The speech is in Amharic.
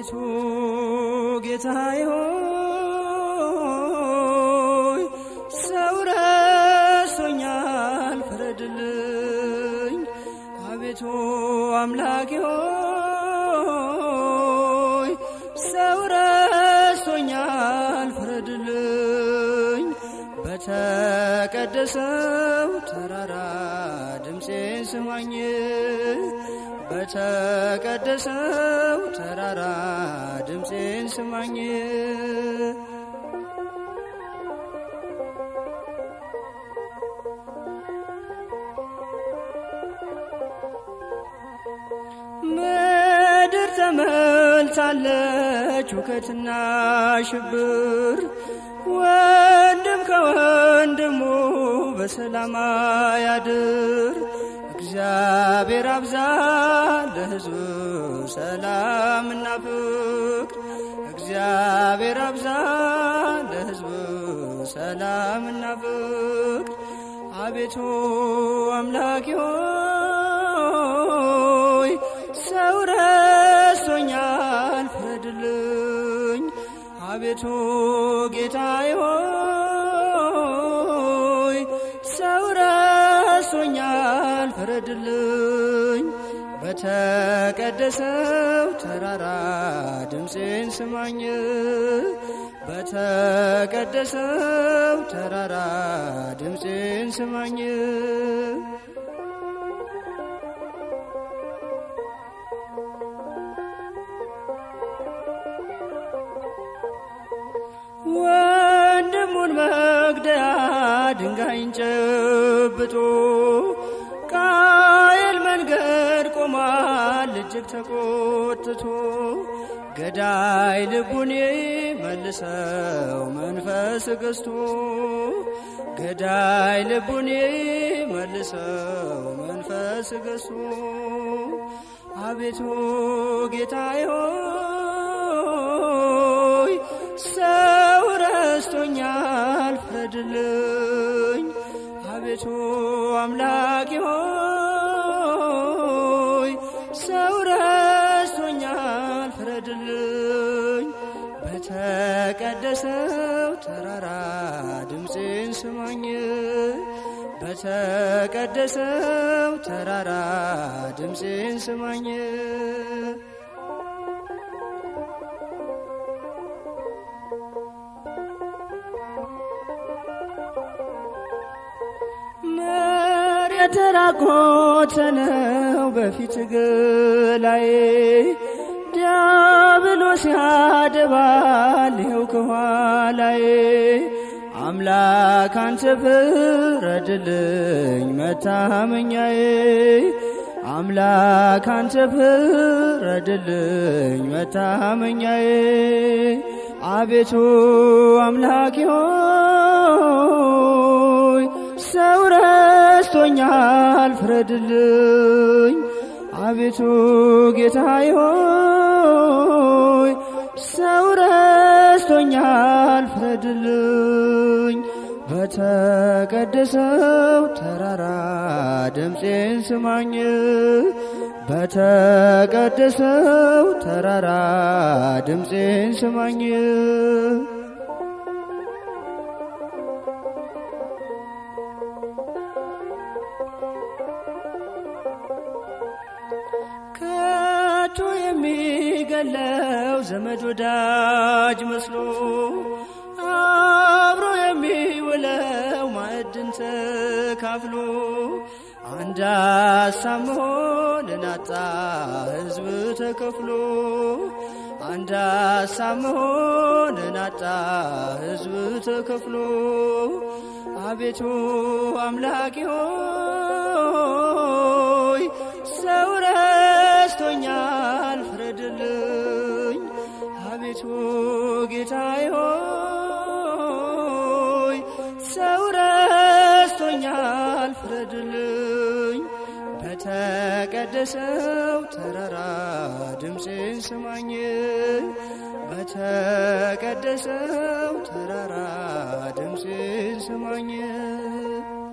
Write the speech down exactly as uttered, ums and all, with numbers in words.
አቤቱ ጌታዬ ሆይ ሰው ረስቶኛል ፍረድልኝ አቤቱ አምላኬ ሆይ ሰው ረስቶኛል ፍረድልኝ በተቀደሰው ተራራ ድምፄን ስማኝ በተቀደሰው ተራራ ድምፄን ስማኝ ምድር ተመልታለች ሁከትና ሽብር ወንድም ከወንድሙ በሰላም ያድር እግዚአብሔር አብዛ ለሕዝቡ ሰላምና ፍቅር እግዚአብሔር አብዛ ለሕዝቡ ሰላምና ፍቅር አቤቱ አምላኬ ሆይ ሰው ረስቶኛል ፍረድልኝ አቤቱ ጌታዬ ሆይ ሰው ረስቶኛል ፍረድልኝ በተቀደሰው ተራራ ድምፄን ስማኝ በተቀደሰው ተራራ ድምፄን ስማኝ ወንድሙን መግደያ ድንጋይን ጨብጦ ቃየል መንገድ ቆሟል እጅግ ተቆጥቶ ገዳይ ልቡን መልሰው መንፈስ ገዝቶ ገዳይ ልቡን መልሰው መንፈስ ገዝቶ አቤቱ ጌታዬ ሆይ ሰው ረስቶኛል ፍረድልኝ አቤቱ አምላኬ ሆይ ሰው ረስቶኛል ፍረድልኝ በተቀደሰው ተራራ ድምፄን ስማኝ በተቀደሰው ተራራ ድምፄን ስማኝ መሬት ተራቆተ ነው በፊት ገላዬ ዲያብሎስ ያደባል ይኸው ከኋላዬ አምላክ አንተ ፍረድልኝ መታመኛዬ አምላክ አንተ ፍረድልኝ መታመኛዬ አቤቱ አምላኬ ሆይ ሰው ረስቶኛል ፍረድልኝ አቤቱ ጌታዬ ሆይ ሰው ረስቶኛል ፍረድልኝ በተቀደሰው ተራራ ድምፄን ስማኝ በተቀደሰው ተራራ ድምፄን ስማኝ ከቶ የሚገለው ዘመድ ወዳጅ መስሎ አብሮ የሚውለው ማዕድን ተካፍሎ አንድ ሀሳብ መሆንን አጣ ሕዝብ ተከፍሎ አንድ ሀሳብ መሆንን አጣ ሕዝብ ተከፍሎ አቤቱ አምላኬ ሆይ ሰው ረስቶኛል ፍረድልኝ አቤቱ ጌታዬ ሆይ ሰው ረስቶኛል ፍረድልኝ በተቀደሰው ተራራ ድምፄን ስማኝ በተቀደሰው ተራራ ድምፄን ስማኝ